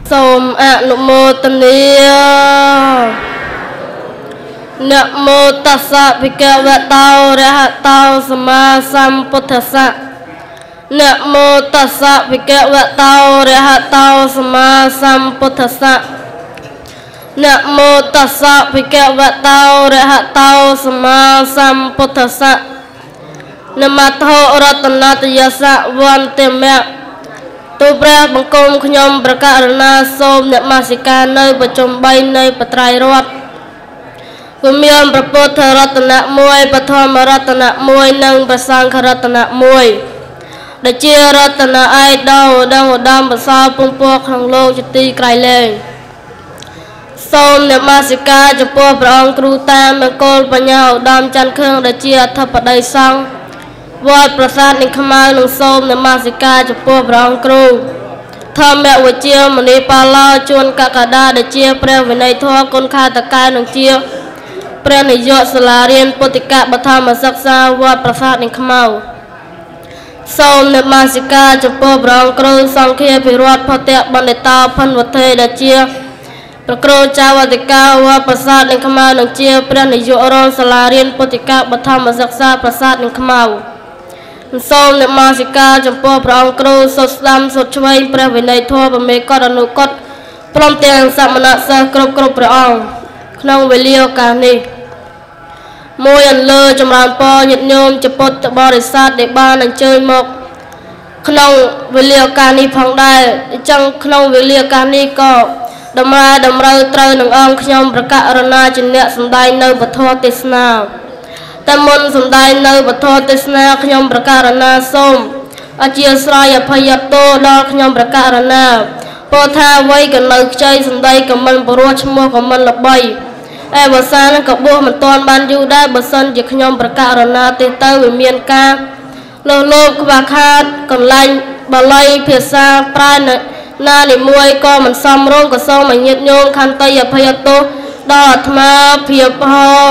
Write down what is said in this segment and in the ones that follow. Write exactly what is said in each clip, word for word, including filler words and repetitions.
Som Anumotanaya Namo tassa bhagavato arahato sama sambuddhassa Namo tassa bhagavato arahato sama sambuddhassa Namo tassa bhagavato arahato sama sambuddhassa Namato ratanatayasa vantema Tuព្រះបង្គំខ្ញុំប្រកាសណាសូមអ្នកមាសិកានៅប្រជុំបីនៃបត្រៃរដ្ឋគឺមានព្រះពុទ្ធរតនៈមួយបឋមរតនៈមួយនិងព្រះសង្ឃរតនៈមួយដែលជារតនៈឯកដ៏ឧត្តមឧត្តមប្រសើរពងពោះក្នុងលោកជាទីក្រៃលែងសូមអ្នកមាសិកាចំពោះព្រះអង្គគ្រូតាមមង្គលបញ្ញាឧត្តមច័ន្ទខឿងដែលជាអធិបតីសង្ឃវត្តប្រាសាទនឹងខ្មៅនឹងសូមនមស្ការចំពោះព្រះអង្គគ្រូធម្មវិជ្ជាមនីបាឡោជួនកកដាដែលជាព្រះវិន័យធម៌គុណខាតកែនឹងជាព្រះនាយកសាលារៀនពុទ្ធិកបឋមសិក្សាវត្តប្រាសាទនឹងខ្មៅសូមនមស្ការចំពោះព្រះអង្គគ្រូសង្ឃាភិរដ្ឋផតៈបណ្ឌិតោផាន់វត្ថេដែលជាព្រះគ្រូចៅអធិការវត្តប្រាសាទនឹងខ្មៅនឹងជាព្រះនាយករងសាលារៀនពុទ្ធិកបឋមសិក្សាប្រាសាទនឹងខ្មៅសូមនមស្ការចំពោះព្រះអង្គគ្រូសុទ្ធស្ដាំសុទ្ធឆ្វេងព្រះវិន័យធម៌ប្រមេកតអនុកតព្រមទាំងសមណសិស្សគ្រប់គ្រប់ព្រះអង្គក្នុងវេលាឱកាសនេះមួយអន្លើចម្រើនពរញាតិញោមចពុទ្ធបរិស័ទដែលបានអញ្ជើញមកក្នុងវេលាឱកាសនេះផងដែរអញ្ចឹងក្នុងវេលាឱកាសនេះក៏តម្រូវតម្រូវត្រូវនឹងអង្គខ្ញុំប្រកាសរណាជាអ្នកសម្ដែងនៅពធទេសនាតែមុនសម្ដែងនៅពធទេសនាខ្ញុំប្រកាសរណាសូមអធិស្ឋានអភ័យទោដល់ខ្ញុំប្រកាសរណាពោលថាអ្វីក៏នៅខ្ចីសម្ដីក៏មិនព្រោះឈ្មោះក៏មិនល្បីអេវសានក៏បួសមិនទាន់បានយូរដែរបើសិនជាខ្ញុំប្រកាសរណាទេទៅវាមានការលោលោកខ្វះខាតកន្លែងបាលីភាសាប្រែណានិមួយក៏មិនសមរម្យក៏សូមឲ្យញាតិញោមខន្តីអភ័យទោសដល់អាត្មាភាពផង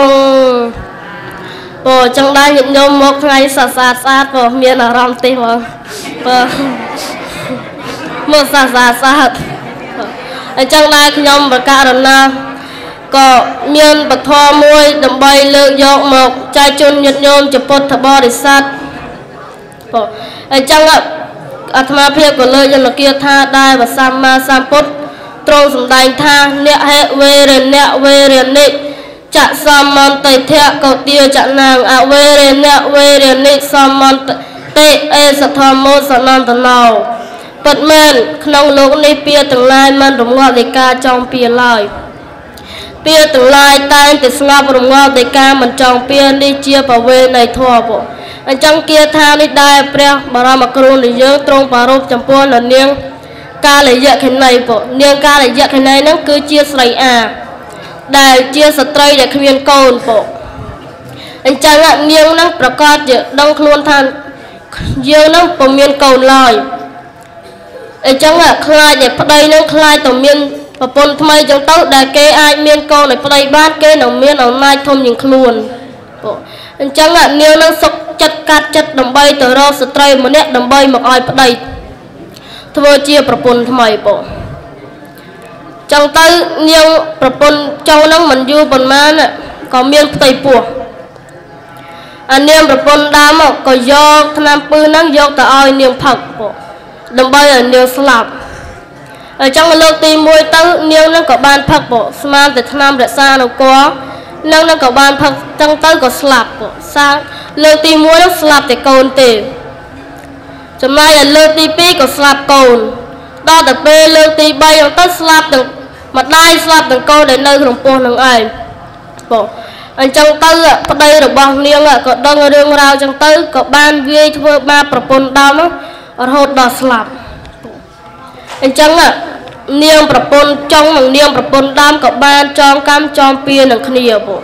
បងចឹងដែរញាតិញោមមកថ្ងៃសាស្អាតស្អាតបងមានអារម្មណ៍ទេបងបងមកសាស្អាតស្អាតអញ្ចឹងដែរខ្ញុំប្រកាសរណាក៏មានបទធម៌មួយដើម្បីលើកយកមកចែកជូនញាតិញោមជាពុទ្ធបរិស័ទបងអញ្ចឹងអាត្មាភាពក៏លើកយកគាថាដែរព្រះសម្មាសម្ពុទ្ធទ្រង់សម្ដែងថាអ្នកហេវេរណៈវេរនិចសមន្តេធៈកោទាចនាងអវេរណៈវេរនិសមន្តេអេសធម្មោសនន្តណោពិតមែនក្នុងលោកនេះពាក្យទាំងឡាយមិនរងាប់ដោយការចង់ពៀឡើយពាក្យទាំងឡាយតែងតែស្ងប់រងាប់ដោយការមិនចង់ពៀនេះជាបវេណីធម៌ពុអញ្ចឹងគាថានេះដែរព្រះបរមគ្រូនៃយើងទ្រង់ប្រារព្ធចំពោះនាងកាលយៈខិណីពុនាងកាលយៈខិណីហ្នឹងគឺជាស្រីអាដែលជាស្ត្រីដែលគ្មានកូនពុអញ្ចឹងនាងហ្នឹងប្រកាសជាដឹងខ្លួនថាយើងហ្នឹងពុំមានកូនឡើយអញ្ចឹងខ្លាចតែប្តីហ្នឹងខ្លាចតែមានប្រពន្ធថ្មីអញ្ចឹងទៅដែលគេអាចមានកូនឲ្យប្តីបានគេនឹងមានអំណាចធំជាងខ្លួនពុអញ្ចឹងនាងហ្នឹងសុខចិត្តកាត់ចិត្តដើម្បីទៅរកស្ត្រីម្នាក់ដើម្បីមកឲ្យប្តីធ្វើជាប្រពន្ធថ្មីពុចឹងទៅនាងប្រពន្ធចៅហ្នឹងមិនយូរប៉ុន្មានក៏មានផ្ទៃពោះអានាងប្រពន្ធដើមក៏យកថ្នាំពឺហ្នឹងយកទៅឲ្យនាងផឹកពុដើម្បីឲ្យនាងស្លាប់អញ្ចឹងលើកទីមួយទៅនាងហ្នឹងក៏បានផឹកពុស្មានតែថ្នាំរក្សានគរនឹងនឹងក៏បានផឹកចឹងទៅក៏ស្លាប់ពុសាលើកទីមួយហ្នឹងស្លាប់តែកូនទេចំណែកឲ្យលើកទីពីរក៏ស្លាប់កូនដល់តែពេលលើកទីបីហ្នឹងទៅស្លាប់ទាំងម្ដាយស្លាប់ទាំងកូនដែលនៅក្នុងពោះនឹងឯងបងអញ្ចឹងទៅប្តីរបស់នាងក៏ដឹងរឿងរ៉ាវអញ្ចឹងទៅក៏បានវាយធ្វើបាបប្រពន្ធដើមរហូតដល់ស្លាប់អញ្ចឹងនាងប្រពន្ធចុងនិងនាងប្រពន្ធដើមក៏បានចងកម្មចងពៀនឹងគ្នាបង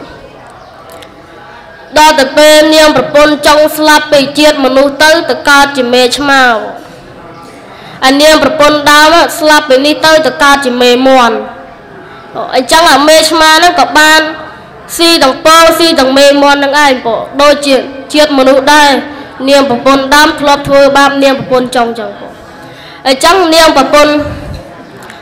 ដល់តែពេលនាងប្រពន្ធចុងស្លាប់ពីជាតិមនុស្សទៅទៅកើតជាមេឆ្មាអានាងប្រពន្ធដើមស្លាប់ពីនេះទៅទៅកើតជាមេមន់អញ្ចឹងអាមេឆ្មាហ្នឹងក៏បានស៊ីទាំងពោស៊ីទាំងមេមន់នឹងឯងបងដូចជាជាតិមនុស្សដែរនាងប្រពន្ធដើមធ្លាប់ធ្វើបាបនាងប្រពន្ធចុងចឹងបងអញ្ចឹងនាងប្រពន្ធ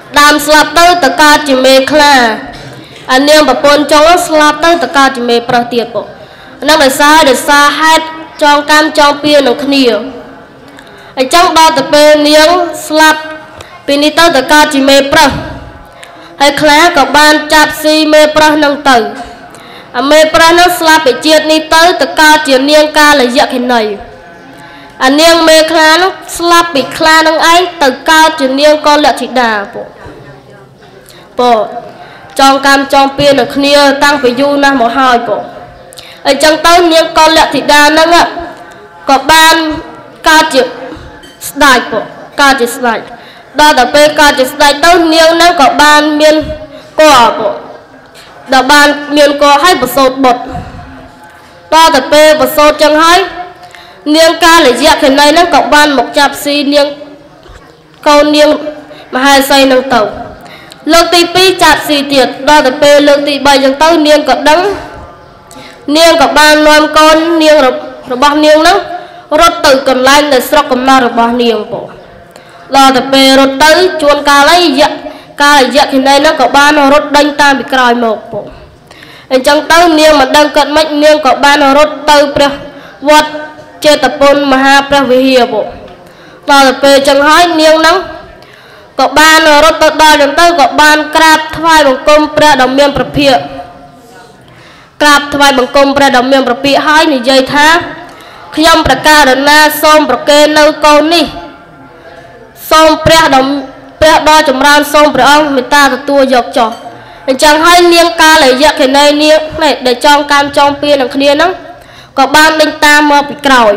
đam slap tới tất cả chỉ mê khla anh em bà pôn trong slap tới tất cả chỉ mê pra tiệt bộ năng để xa để xa hết trong cam trong pia nó khnia ở trong ba tập bên niếng slap pin đi tới tất cả chỉ mê pra hay khla các bạn chạp si mê pra năng tử mê pra năng slap bị chiết đi tới tất cả chỉ niêng ca là giặc hình này anh niêng mê khla nó slap bị khla năng ấy từ cao chỉ niêng con lẹ thị đà bộ bộ trong cam trong pia nó khnia tăng phải du na một hai bộ ở trong tới niêng con lẹ thị đà năng ạ có ban ca chịu đại bộ ca chịu đại đó là pe ca chịu đại tới niêng năng có ban miên cỏ bộ đó ban miên cỏ hay bột sốt bột đó là pe bột sốt chẳng hay niêng ca lại dẹp thế này nó có ban một chạp si niêng câu niêng mà hai xây năng tàu lương tì pi chạp si tiệt đó là pe lương tì bay chẳng tới niêng có đắng niêng có ban loam con niêng rồi rồi bao niêng nó rốt từ còn lại để sọc cầm na rồi bao niêng bộ đó là pe rốt tới chuồn ca lấy dẹp ca lại dẹp thế này nó có ban rốt đánh ta bị còi một bộ chẳng tới niêng mà đang cận mạch niêng có ban rốt tới vật chế tập pôn maha pravihiya bộ đó là pe chẳng hỏi niêng nắng có ban rốt tới đó chẳng tới có ban krap thay bằng công pra đồng miên prapia krap thay bằng công pra đồng miên prapia hỏi này dây thá khuyam praka rana som prake nâu câu ni som pra đồng pra đo chấm ran som pra ông người ta tua dọc trò chẳng hỏi niêng ca lại dạy cái này niêng này để trong cam trong pia là kia nắng có ban linh ta mơ bị còi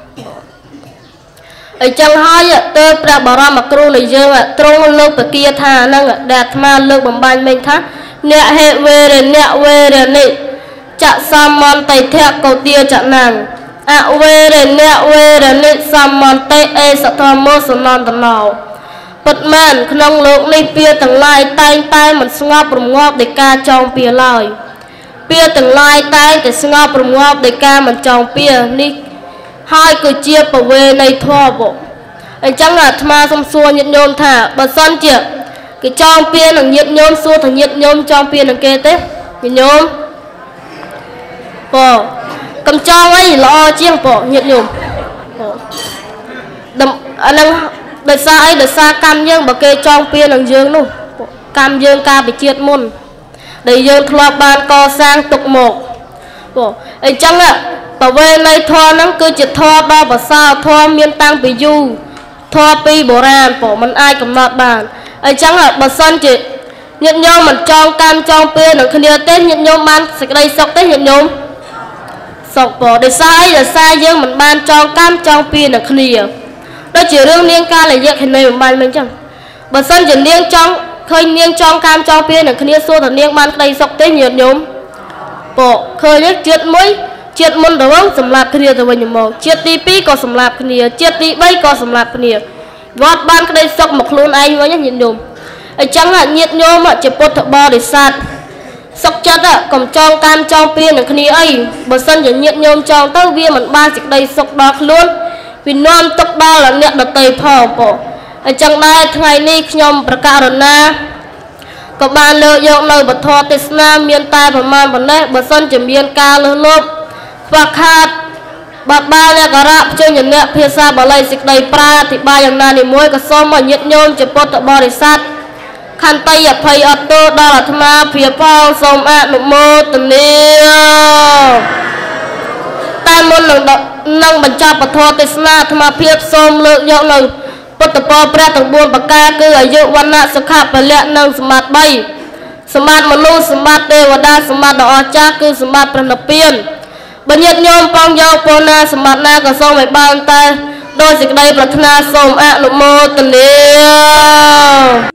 ở trong hai tơ pra bảo ra mặc kêu này dương ạ trong lúc ở kia thà năng đạt ma lúc bằng ban mình thắt nẹt hệ về rồi nẹt về rồi này chạ sam mon tay thẹt cầu tia chạ nàng à về rồi nẹt về rồi này sam mon tay e sợ thầm mơ sợ non tận nào bật mànក្នុងលោកនេះពៀទាំងឡាយតែងតែមិនស្ងប់រងាប់ដោយការចងពៀឡើយពៀទាំងឡាយតែងតែស្ងប់រងាប់ដោយការមិនចងពៀនេះហើយគឺជាបវេណីធម៌បុអញ្ចឹងអាត្មាសូមសួរញាតិញោមថាបើសិនជាគេចងពៀនឹងញាតិញោមសួរថាញាតិញោមចងពៀនឹងគេទេញាតិញោមបងកំចងអីល្អជាងបងញាតិញោមបងអានឹងដោយសារអីដោយសារកម្មយើងបើគេចងពៀនឹងយើងនោះកម្មយើងការវិជាតិមុនដែលយើងធ្លាប់បានកសាងទុកមកបងអញ្ចឹងបវេណីធម៌ហ្នឹងគឺជាធម៌ដ៏ប្រសើរធម៌មានតាំងពីយូរធម៌ពីបុរាណបងมันអាចកំណត់បានអញ្ចឹងបើសិនជាញាតិញោមមិនចងកម្មចងពៀនឹងគ្នាទេញាតិញោមបានសេចក្តីសុខទេញាតិញោមសុខបងដោយសារអីដោយសារយើងមិនបានចងកម្មចងពៀនឹងគ្នាដូចជារឿងនាងកាលយៈខណីបំបានមិនអញ្ចឹងបើសិនជានាងចង់ឃើញនាងចងកម្មចងពៀនឹងគ្នាសួរថានាងបានក្តីសុខទេញាតិញោមបងឃើញជាតិមួយជាតិមុនទៅវិញសម្លាប់គ្នាទៅវិញមកជាតិទីពីរក៏សម្លាប់គ្នាជាតិទីបីក៏សម្លាប់គ្នាវត្តបានក្តីសុខមកខ្លួនឯងវិញញាតិញោមអញ្ចឹងញាតិញោមជាពុទ្ធបរិស័ទសុខចិត្តកុំចងកម្មចងពៀនឹងគ្នាអីបើសិនជាញាតិញោមចងទៅវាមិនបានសេចក្តីសុខដល់ខ្លួនវានាំទុកដល់អ្នកដទៃផងបងអញ្ចឹងដែរថ្ងៃនេះខ្ញុំប្រកាសរណាក៏បានលើកយកនៅពធទេសនាមានតែប្រមាណប៉ុណ្ណេះបើសិនជាមានការលើសលប់ខ្វះខាតបាត់បានអ្នកការៈជញ្ញអ្នកភាសាបាលីសេចក្តីប្រាអធិប្បាយយ៉ាងណានីមួយក៏សូមឲ្យញាតិញោមជាពុទ្ធបរិស័ទខន្តីអភ័យអត់ទោសដល់អាត្មាភាពផងសូមអនុមោទនាតែមុននឹងនឹងបញ្ចប់ពធទេសនាអាត្មាភាពសូមលើកយកនៅពុទ្ធពរព្រះទាំងបួនប្រការគឺអាយុវណ្ណៈសុខៈពលៈនិងសម្បត្តិបីសម្បត្តិមនុស្សសម្បត្តិទេវតាសម្បត្តិដ៏អស្ចារ្យគឺសម្បត្តិព្រះនិព្វានបើញាតិញោមបងយកពរណាសម្បត្តិណាក៏សូមឲ្យបានតែដោយសេចក្តីប្រាថ្នាសូមអនុមោទនា